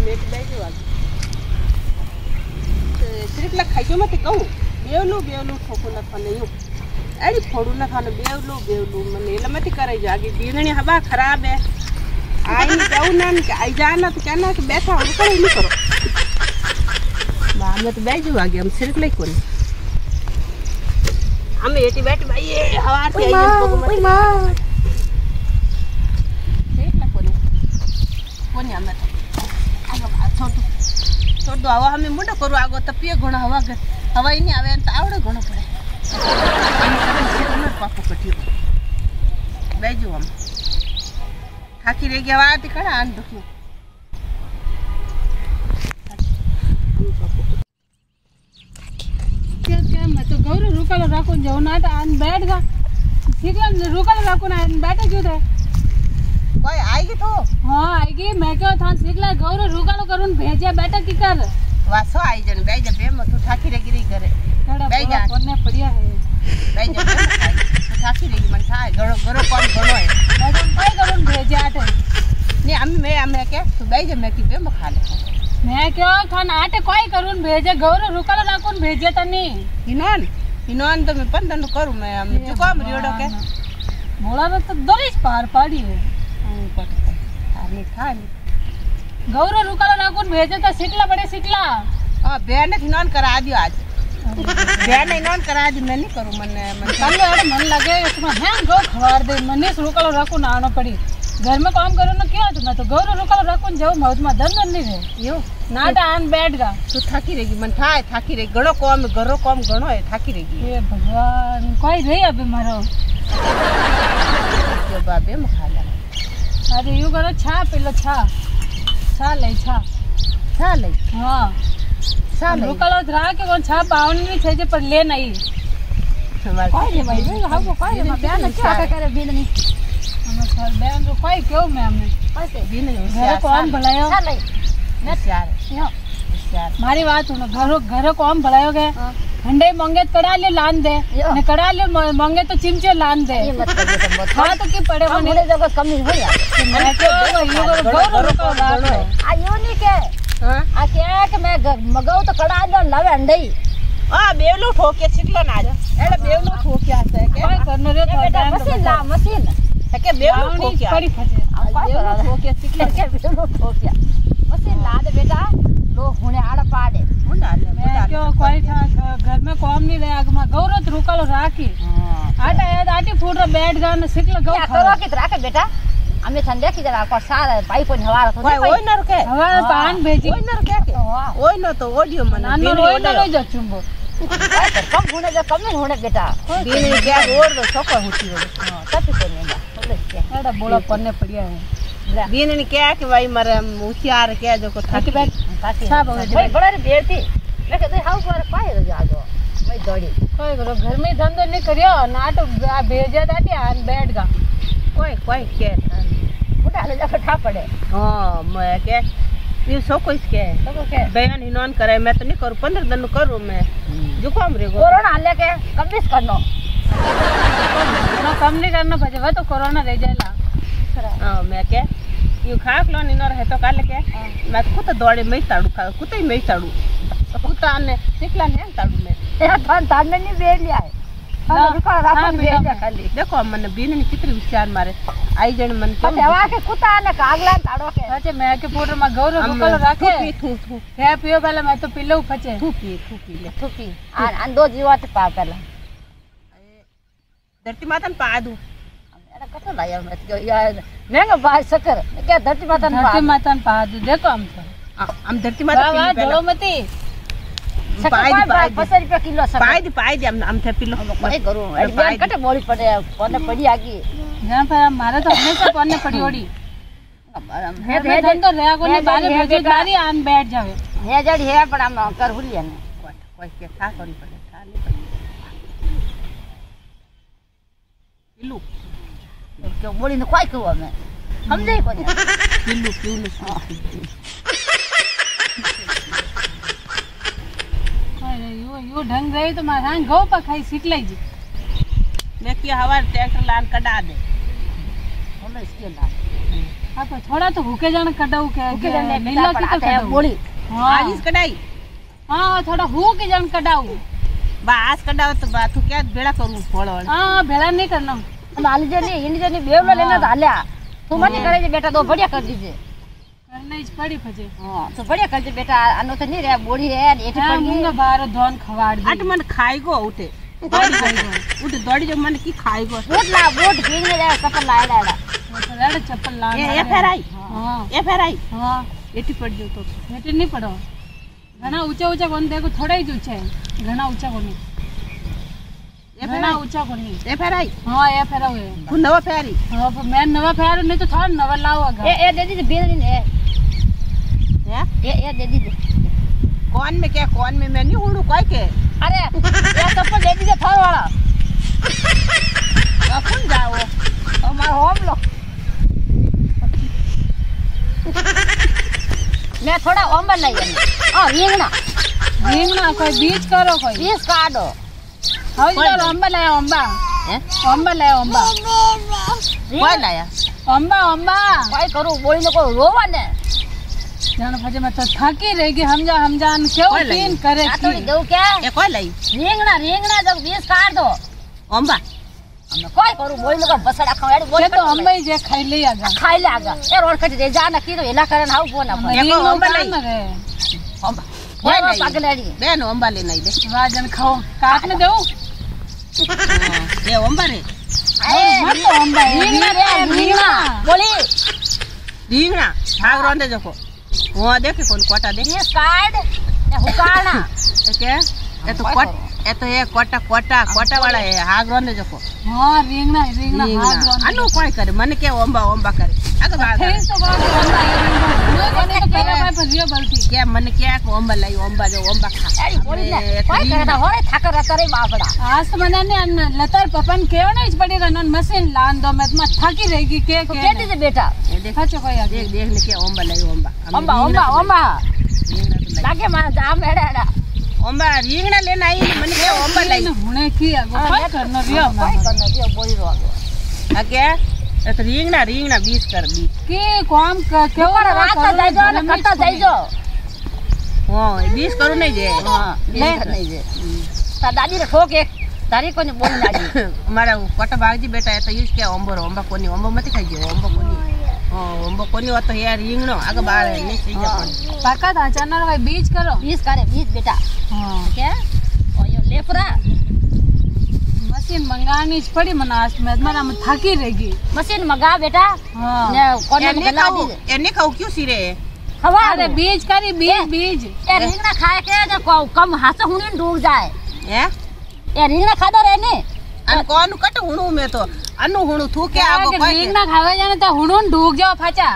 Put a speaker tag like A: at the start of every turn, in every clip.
A: Mat બેજો આજ સિરકલા ખાઈજો મત કહું બેવલું ઠોકો નખાને યું એડી ફોડું નખાને બેવલું મને એટલે મત કરાઈજો આગે બીજણી હવા ખરાબ હે आई जाऊ ना कि आई जाना तो कहना कि बैठा हो कर नहीं करो बाहर में तो बैठ जाओ आगे हम सिर्फ ले कोनी हम एटी बैठ भाई ये हवा से आई को ओए मां देख ना कोनी हम आगे छोड़ दो हवा हमें मोटो करो आगो तपिए घणो हवा ही नहीं आवे तो आवड़े घणो पड़े पापो कटियो बैठ जाओ हम थाकी रह गया वाती कड़ा आन दुखी क्या मैं तो गौरव रुकालो राखून जाऊ ना तो आन बैठ गा सिकला रुकालो राखून आन बैठे क्यों थे कोई आएगी तो हां आएगी मैं क्यों था सिकला गौरव रुकालो करून भेजिया बैठा की कर वासो आई जन बैठ जा बे मत थाकी रह गिरी करे बैठ जा कोने पड़िया है बैठ जा थाकी रही मन थाय गरो कौन गणो है मैडम काय करून भेजे आटे नहीं हमें के तू बैठ जा मैं की बे खा ले मैं क्यों खान आटे कोई करून भेजे गौरव रुकालो राखून भेजे तनी हिनोन तो मैं पंदन करू मैं हम जुकाम रियोडो के मोला तो दरिश पार पाड़ी है अरे खाली गौरव रुकालो राखून भेजे तो सिकला बड़े सिकला हां बेन हिनोन करा दियो आज बेन हिनोन करा दी मैं नहीं करू मन कल्ले अरे मन लगे इसमें हैं गो खवार दे मने रुकालो राखून आनो पड़ी घर में काम करो ना क्या तो मैं तो गौरव रुकालो राखून जाऊ मौज में धन नहीं है यो नाटा आन बैठ गा तू थाकी रहेगी मन थाकी रही घणो कॉम घणो है थाकी रहेगी हे भगवान कोई नहीं अबे मारो जो बाबे मखा ले अरे यू करो छा पेलो छा ले हां रुकालो रा के कोन छा पावन नहीं छे जे पर ले नहीं कोई रे भाई हाउ कोई रे बयान क्या करे बिन नहीं हम सर बयान रो कोई क्यों मैं हमें कैसे बिन नहीं घर कौन भलायो मैं यार मारी बात सुनो घर कौन भलायो गए ठंडे मंगे कड़ा ले लान दे ने कड़ा ले मंगे तो चिमचे लान दे ये मत कर हां तो की पड़े होने जगह कमी हो यार मैं तो आयो नहीं के हां आ क्या कि मैं मगाऊ तो कड़ा ले लावे अंडे आ बेवलो ठोके सिकलो ना जा एडे बेवलो ठोके आसे के कोई करनो रे मशीन है के बेवलो ठोके पड़ी फटे बेवलो ठोके सिकले के बेवलो ठोके मशीन ला दे बेटा लो हुने आड़ पाड़े मुंडा ले मैं क्यों कोई घर में काम नहीं रहे आग में गौरव रुकालो राखी आटा याद आटी फूट रो बैठ गा न सिकलो गौ करो की राखे बेटा हमें ठंडे की जरा पर सारा पाइप ने हवा तो ओय न रखे हवा पान भेजी ओय न रखे ओय न तो ओडियो मन ओय न ले जा चुंबो कम होने जा कम नहीं होने बेटा दिन गया रोड तो सोको होती हो हां तब तो नहीं बोले एड़ा बोला पन्ने पड़िया है दिन ने क्या कि भाई मारे होशियार के जो को थाकी बैठ सब भाई बड़ा रे बेरती मैं कहते हाउ पर पाए जा दो मैं दौड़ी कोई करो घर में धंधो नहीं करियो नाट भेजे दाटी आन बैठ गा कोई के मोटा ले जा ठा पड़े हां मैं के ये सो कोई के बयान हिनोन करे मैं तो नहीं करू 15 दिन करू मैं जुकाम रे कोरोना ले के कमिस करनो कम नहीं करना बजे वो तो कोरोना रह जाएला हां मैं के यू खाक लो निनो रहे तो काल के मैं खुद दौड़े मैं ताड़ू कुते मैं ताड़ू कुत्ता ने सिकला ने ताड़ू में ए थान ने नहीं बेर लिया है रुका राखो बेर जा खाली देखो मन बीन ने कितनी होशियार मारे आई जण मन के देवा के कुत्ता ने कागला ताड़ो के सच मैं के पोटर में गौरव रुकल राखे थू हे पियो पहले मैं तो पिल्लो फचे थू पी आन दो जीवात पा पहले धरती माता ने पा दू एड़ा कतो लाया मैं जो यार महंगा बात सकर क्या धरती माता ने पा दू देखो हम धरती माता पी पहले मती पाई 50 रुपया किलो सकर पाई दे हम थे पिलो कोई करू एडवांस कटे बोली पड़े पने पड़ी आगी जहां पर मारे तो हमेशा पने पड़ी ओडी हे धंधो रे को ने बाले भेजे बारी आन बैठ जावे हे जड़ी है पर हम कर हुलिया ने कोई के था करी पड़े था नहीं पड़ी पिल्लू क्यों बोली ने कोई कहवा मैं हम नहीं कोनी पिल्लू यो ढंग रही तो मां गौ पर खाई सीख लाई जी मैं कि हवा ट्रैक्टर लान कटा दे बोलो इसके ला
B: हां पर थोड़ा तो हुके जाने कटाऊ के
A: हुके जाने
B: नीला की तो कटाऊ
A: बोली
B: हां
A: आज इस कटाई
B: हां थोड़ा हुके जाने कटाऊ
A: बास कटाओ तो बात क्या बेड़ा करूं फोड़
B: हां भेड़ा नहीं करना
A: माली जनी इंडी जनी बेवला लेना डाल्या तू मत करे जे बेटा तो बढ़िया कर दीजिए
B: करना इस पड़ी फजे
A: हां तो बढ़िया कर दे बेटा अनो तो नहीं रे बोड़ी है एठी पड़ गई
B: मुंगा बार धोन खवाड़ दे
A: अट मन खाई गो उठे उठे दौड़ी जो मन की खाई गो बोट गिन में जाए चप्पल लाए डाड़ा
B: लाड़ा चप्पल ला
A: ए फेर आई
B: हां
A: ए फेर आई
B: हां
A: एठी पड़ जो तो
B: एठी नहीं पड़ो घना ऊंचा ऊंचा कोन देखो थोड़ा ही ऊंचा है घना ऊंचा कोनी
A: ए फेर
B: ऊंचा कोनी
A: ए फेर आई
B: हां ए फेर हुए
A: तू नवा फेरी
B: हां पर मैं नवा फेर नहीं तो थोड़ा नवा लाओगा
A: ए दे दी बेल नहीं है ए दे दी कौन में क्या कौन में मैं नहीं उड़ू कोई के अरे ये चप्पल दे दीजिए थार वाला अपन जाओ हमार होम लो मैं थोड़ा ओंबा नहीं है हां
B: रींगना कोई बीज करो कोई
A: बीज काटो
B: हां इधर ओंबा लाया ओंबा ओंबा लाया ओंबा
A: कोई लाया
B: ओंबा
A: कोई करू बोली को रोवा ने
B: जान फजे मैं तो थकी रहेगी हम जान क्यों पीन करे
A: की थोड़ी दो क्या ये कोई लाई रींगना जब बीज काट दो ओंबा हम कोई करू बोली को बसड़ा खाएड़ बोली
B: तो हम ही जे खाई ले आगा
A: ए रोड कट दे जाना की तो हेला करन हाउ कोना देखो ओंबा लाई ओंबा कोई लाई पागलेड़ी बेन ओंबा ले नहीं दे
B: वाजन खाओ काट ने दो
A: ये ओंबा रे
B: मत ओंबा
A: रींगना बोली रींगना भाग रोंदे जको वो देखे कौन कोटा दे ये कार्ड ये हुकाना के ये तो कोट ये तो ये कोटा वाला है हाग रोंदे जको
B: हां रींगना हाग रोंदे
A: अनु कोई करे मन के ओंबा करे अगर बात
B: फेस तो ओंबा कोने तो पेरा भाई पर रियो बलती
A: के मन के ओंबा लाई ओंबा जो ओंबा खा अरे बोली ने कोई करता होरे थाकर करे बापड़ा
B: आज तो मने ने लतर पपन केव नहीं पड़ी रन मशीन लान दो मैं तुम थकी रहेगी के
A: कहती से बेटा
B: देखा छो कोई
A: देख ने के ओंबा लाई ओंबा लागे मां जाम एड़ा ओंबा रींगना लेना आई मन के ओंबा लाई
B: हुने की आगो कोई करनो रियो
A: बोली रो आगे ए तो रींगना 20 कर दी
B: के काम क्यों
A: रात जाई जो न करता जाई जो हां 20 करू नहीं जे हां नहीं जे ता दादी रे ठोक एक तारी कोनी बोल लागी हमारा कोटा भागजी बेटा है तो यूज के ओंबा कोनी ओंबा मत खाई जे ओंबा कोनी हो तो यार रींगनो आगे बाहर नहीं सही जा
B: पाका था चना भाई बीज करो बीज बेटा हां क्या ओ यो लेपरा मशीन मंगानी पड़ी मनास में मेरा में थकी रहेगी मशीन मंगा बेटा हां ने कोने में गला दी
A: ए नहीं खाओ क्यों सिरे
B: खवा अरे बीज करी बीज
A: ए रींगना खाए के जो कम हाथ हुने डूब जाए ए रींगना खाता रहे ने अन कोन कट हुणू में तो अनु हुणू थू के आगो कोई
B: रींगना खावे जाने तो हुणून डूब जाओ फाचा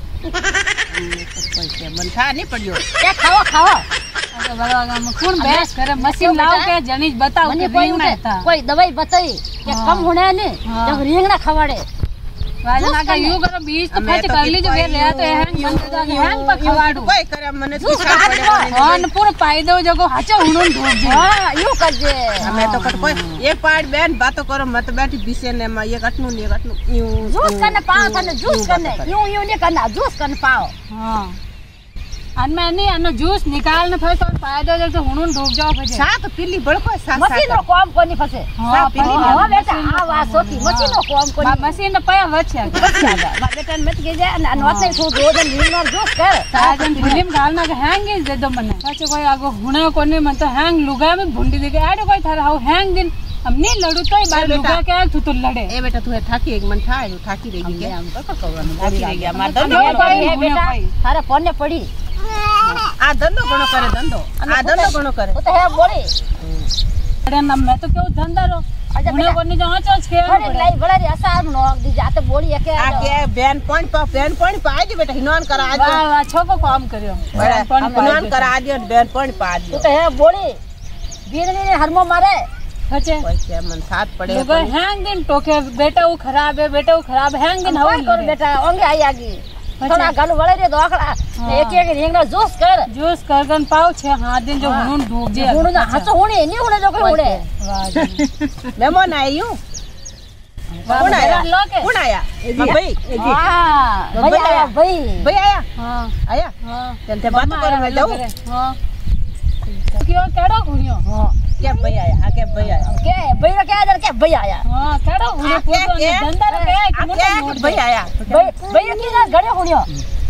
A: कोई के मन खा नहीं पड़ियो ए खाओ
B: अरे भगवान हम कौन बहस करे मशीन लाओ के जनीज बताओ कि रींगना था
A: कोई दवाई बताई के कम होने ने जब रींगना खवाड़े
B: वाजना का यू करो बीज तो फच कर ली जो वे ले तो हैंग पर खवाड़ू
A: कोई करे मने तो खा पड़े
B: ऑन पूरा पाई दो जगो हाचा हुणून डूब जे
A: हां यू कर जे हमें तो कर कोई एक पार्ट बहन बात करो मत बैठी बिसे ने में ये कटनु यूं जूस करने पाओ थाने जूस करने यूं नहीं करना जूस करने पाओ
B: हां अन में नहीं अन जूस निकालने फसे और पाई दो जब तो हुणून डूब जाओ फसे
A: साथ पिल्ली बड़को साथ मशीन रो काम कोनी फसे हां पिल्ली हां बेटा आवाज होती मशीन रो काम कोनी
B: मशीन ने पाया वच्छा
A: बा बेटा मत के जा अन वाते तो दो दिन नींद जूस कर
B: साजन फिल्म गालना के हैंग दे दो मने सच कोई आगो हुणे कोनी मन तो हैंग लुगा में भुंडी दे के आडे कोई थारा हाउ हैंग दिन हम नहीं लड़ू तो बार लुगा के तू तो लड़े ए बेटा तू थाकी एक मन था थाकी रहेगी के हम तो कहवा थाकी रहेगी हमार दंडो है बेटा थारे फोन ने पड़ी आ धंधो घणो करे वो तो है बोली अरे न मैं तो क्यों धंधा रो उन्हें कोनी जहां चोच के
A: अरे लाई बड़ा रे असार नोक दी जाते बोली है के आके बैन पॉइंट पा आज बेटा हिनोन करा आज
B: वाह छोको काम करियो
A: बैन पॉइंट करा दियो बैन पॉइंट पा दियो तो है बोली बीरनी ने हरमो मारे
B: अच्छे
A: कोई के मन साथ पड़े
B: लोग हैंग दिन टोके बेटा वो खराब हैंग दिन हो
A: कर बेटा ओंगे आई आगी थोड़ा गल वळे रे दोखड़ा एक रींगना जूस कर
B: गन पाव छे हाथ दिन जो हुणून डूब जे
A: हुणून हासो हुणे नहीं हुणे जो कोई हुणे मेमोन आयू कौन आया कौन आया भाई
B: हां
A: भाई आया भाई आया
B: हां
A: आया
B: हां
A: चलते बात करे मैं जाऊं
B: हां क्यों केड़ो घुनियो
A: हां के भाई आया के भाई आया
B: के भाई रो के भाई आया हां केड़ो घुनियो पूछो धंधा रो के
A: भाई आया
B: भाई की घड़े घुनियो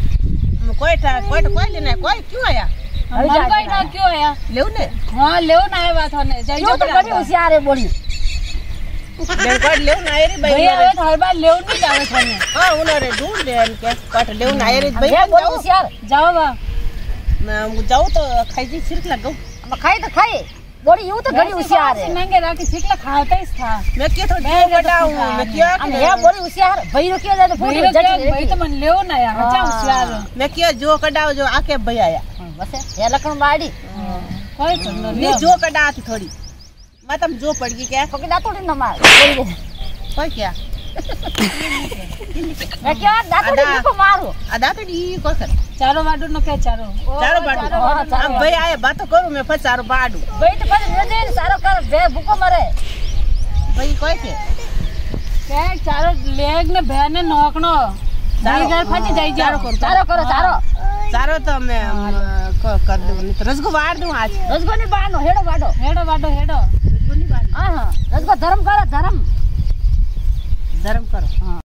A: कोई लेने कोई क्यों आया
B: कोई ना क्यों आया
A: लेउने
B: हां लेवन आया बात होने जाइयो तो बड़ी होशियार है बोली
A: कोई लेवन आए रे भाई
B: आवे हर बार लेवन नहीं जावे थाने
A: हां उन्होंने ढूंढ दे के कोट लेवन आए रे भाई
B: बड़ी होशियार जाओ बा
A: मैं जाऊं तो खाई जी सिरक लगाऊं
B: मैं खाई तो खाई बोली यूं तो घड़ी होशियार है नंगे राखी छिकला खाता ही था
A: मैं के तो बताऊं मैं क्या
B: ये बोली होशियार भाई रो के जाए तो पूरी जट भाई तो मन लेओ ना यार अच्छा होशियार
A: मैं क्या जो कडाओ जो आके भाई आया
B: बस ये लखन बाड़ी कोई तो
A: मैं जो कड़ा थी थोड़ी मैं तुम जो पड़ गई क्या
B: तो ना थोड़ी न मार
A: कोई क्या
B: मैं क्या दातुड़ी को मारो
A: दातुड़ी को कर
B: चारो बाडू न के चारो
A: बाडू अब भाई आए बात करू मैं फिर चारो बाडू
B: भाई तो पर दे सारो कर बे भूको मरे
A: भाई कोई के
B: चारो लेग ने बे ने नोकनो चारो घर फटी जाई चारो करो
A: चारो तो मैं कर दूं रसगो बाड़ दूं आज
B: रसगो नहीं बाड़ो हेडो रसगो नहीं बाड़ो हां रसगो धर्म करो धर्म करो हां।